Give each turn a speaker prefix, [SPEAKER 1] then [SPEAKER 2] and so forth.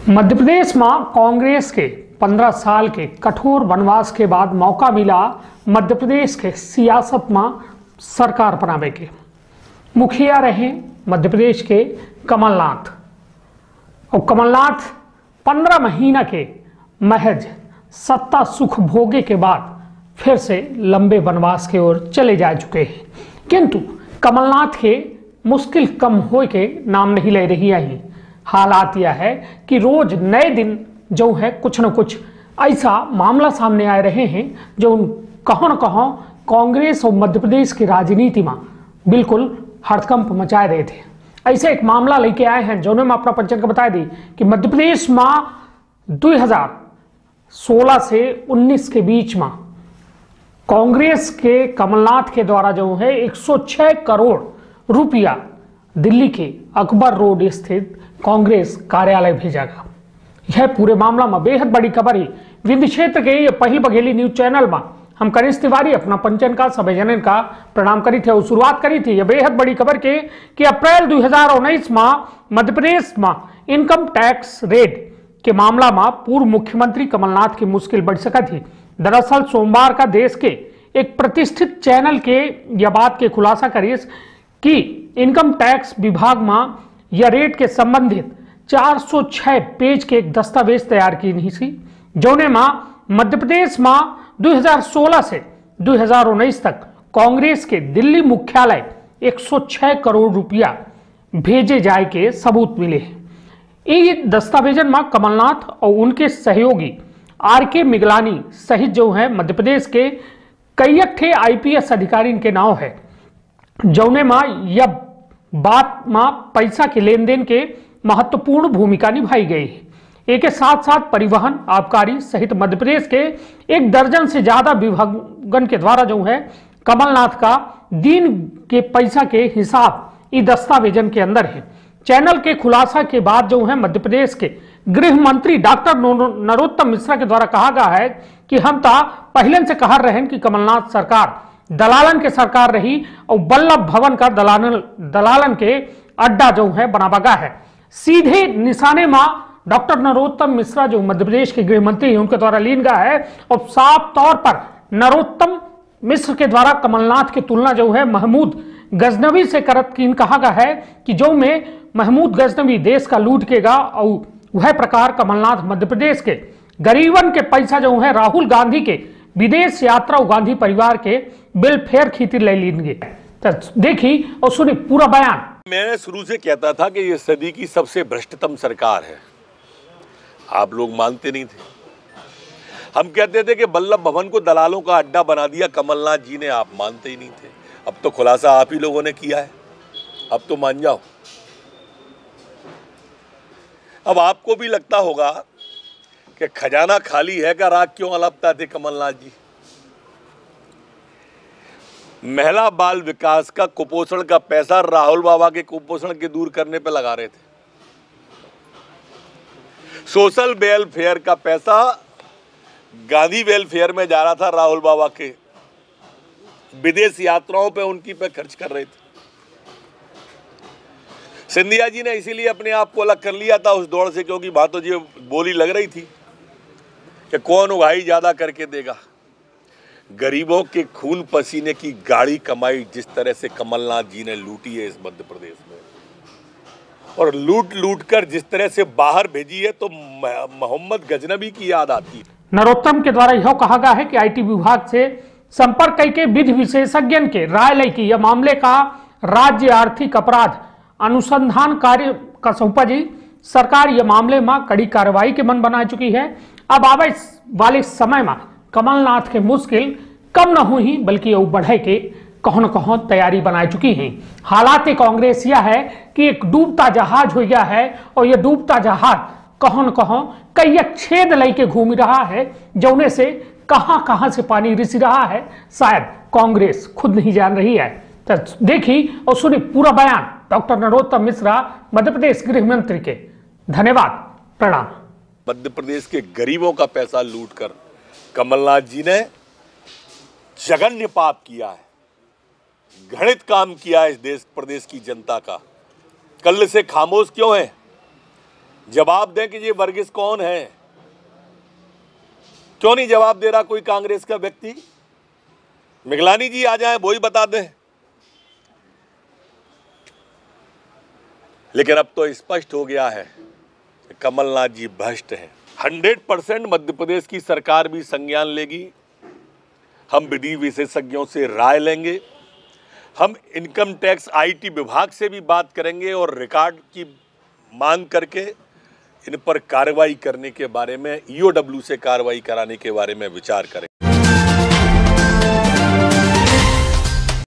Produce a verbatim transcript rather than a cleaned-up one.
[SPEAKER 1] मध्य प्रदेश में कांग्रेस के पंद्रह साल के कठोर वनवास के बाद मौका मिला मध्य प्रदेश के सियासत में सरकार बनावे के। मुखिया रहे मध्य प्रदेश के कमलनाथ, और कमलनाथ पंद्रह महीना के महज सत्ता सुख भोगे के बाद फिर से लंबे वनवास की ओर चले जा चुके हैं, किंतु कमलनाथ के मुश्किल कम हो के नाम नहीं ले रही है। हालात यह है कि रोज नए दिन जो है कुछ न कुछ ऐसा मामला सामने आ रहे हैं जो कहाँ न कहाँ कांग्रेस और मध्य प्रदेश की राजनीति में बिल्कुल हड़कंप मचाए रहे थे। ऐसे एक मामला लेके आए हैं जो मैं अपना पंचन को बता दी कि मध्य प्रदेश में दो हज़ार सोलह से उन्नीस के बीच में कांग्रेस के कमलनाथ के द्वारा जो है एक सौ छह करोड़ रुपया दिल्ली के अकबर रोड स्थित कांग्रेस कार्यालय भेजा गया। यह पूरे मामला में बेहद बड़ी खबर है। विंध्य क्षेत्र के ये पहल बघेली न्यूज चैनल में हम कनिष्ठ तिवारी अपना पंचन का सभी जनन का प्रणाम करी थे और शुरुआत करी थी। यह बेहद बड़ी खबर के कि अप्रैल दो हज़ार उन्नीस में मध्य प्रदेश में इनकम टैक्स रेड के मामला में पूर्व मुख्यमंत्री कमलनाथ की मुश्किल बढ़ सका थी। दरअसल सोमवार का देश के एक प्रतिष्ठित चैनल के यह बात के खुलासा करिए कि इनकम टैक्स विभाग में यह रेट के संबंधित चार सौ छह पेज के एक दस्तावेज तैयार की नहीं थी, जोने में मध्य प्रदेश में दो हज़ार सोलह से दो हज़ार उन्नीस तक कांग्रेस के दिल्ली मुख्यालय एक सौ छह करोड़ रुपया भेजे जाए के सबूत मिले हैं। ये दस्तावेजन में कमलनाथ और उनके सहयोगी आर के मिगलानी सहित जो है मध्य प्रदेश के कई ठे आईपीएस अधिकारी के नाम है, जौने में यह बात में पैसा के लेन देन के महत्वपूर्ण भूमिका निभाई गई है। एक के साथ साथ परिवहन, आबकारी सहित मध्य प्रदेश के एक दर्जन से ज्यादा विभागन के द्वारा जो है कमलनाथ का दिन के पैसा के हिसाब इस दस्तावेजन के अंदर है। चैनल के खुलासा के बाद जो है मध्य प्रदेश के गृह मंत्री डॉक्टर नरोत्तम मिश्रा के द्वारा कहा गया है कि हम तो पहले से कह रहे हैं कि कमलनाथ सरकार दलालन के सरकार रही और वल्लभ भवन का दलालन दलालन के अड्डा जो है बनावागा है। सीधे निशाने में डॉक्टर नरोत्तम मिश्रा जो मध्य प्रदेश के गृह मंत्री हैं उनके द्वारा लीन गया है और साफ तौर पर नरोत्तम मिश्र के द्वारा कमलनाथ की तुलना जो है महमूद गजनवी से करत कीन कहा गया है कि जो में महमूद गजनवी देश का लूट केगा और वह प्रकार कमलनाथ मध्य प्रदेश के गरीबन के पैसा जो है राहुल गांधी के विदेश यात्रा और गांधी परिवार के वेलफेयर खातिर ले लेंगे। तो देखी और सुनी पूरा बयान।
[SPEAKER 2] मैंने शुरू से कहता था कि ये सदी की सबसे भ्रष्टतम सरकार है, आप लोग मानते नहीं थे। हम कहते थे कि वल्लभ भवन को दलालों का अड्डा बना दिया कमलनाथ जी ने, आप मानते ही नहीं थे। अब तो खुलासा आप ही लोगों ने किया है, अब तो मान जाओ। अब आपको भी लगता होगा कि खजाना खाली है का राग क्यों अलपता थे कमलनाथ जी। महिला बाल विकास का कुपोषण का पैसा राहुल बाबा के कुपोषण के दूर करने पे लगा रहे थे। सोशल वेलफेयर का पैसा गांधी वेलफेयर में जा रहा था, राहुल बाबा के विदेश यात्राओं पे उनकी पे खर्च कर रहे थे। सिंधिया जी ने इसीलिए अपने आप को अलग कर लिया था उस दौड़ से, क्योंकि भातो जी बोली लग रही थी कि कौन उगाई ज्यादा करके देगा। गरीबों के खून पसीने की गाड़ी कमाई जिस तरह से कमलनाथ जी ने लूटी है इस मध्य प्रदेश में, और लूट लूट कर जिस तरह से बाहर भेजी है, तो मोहम्मद गजनबी की याद आती है।
[SPEAKER 1] नरोत्तम के द्वारा यह कहा गया है कि आईटी विभाग से संपर्क करके विधि विशेषज्ञ के राय ले की यह मामले का राज्य आर्थिक अपराध अनुसंधान कार्य का सौंपा जी। सरकार यह मामले में कड़ी कार्रवाई के मन बना चुकी है। अब आवे वाले समय में कमलनाथ के मुश्किल कम न हुई बल्कि वो बढ़े के कहों न कहों तैयारी बना चुकी है। हालात कांग्रेस यह है कि एक डूबता जहाज हो गया है और यह डूबता जहाज कहों न कहों कई छेद लेके घूम रहा है, जौने से कहां कहां से पानी रिस रहा है शायद कांग्रेस खुद नहीं जान रही है। तो देखी और सुनी पूरा बयान डॉक्टर नरोत्तम मिश्रा मध्य प्रदेश गृह मंत्री के। धन्यवाद, प्रणाम।
[SPEAKER 2] मध्य प्रदेश के गरीबों का पैसा लूटकर कमलनाथ जी ने जघन्य पाप किया है, घृणित काम किया है इस देश प्रदेश की जनता का। कल से खामोश क्यों है? जवाब दें कि ये वर्गीस कौन है। क्यों नहीं जवाब दे रहा कोई कांग्रेस का व्यक्ति? मिगलानी जी आ जाएं, वो ही बता दें। लेकिन अब तो स्पष्ट हो गया है कि कमलनाथ जी भ्रष्ट हैं। हंड्रेड परसेंट मध्य प्रदेश की सरकार भी संज्ञान लेगी। हम विधि विशेषज्ञों से राय लेंगे। हम इनकम टैक्स आईटी विभाग से भी बात करेंगे और रिकॉर्ड की मांग करके इन पर कार्रवाई करने के बारे में, ईओडब्ल्यू से कार्रवाई कराने के बारे में विचार करेंगे।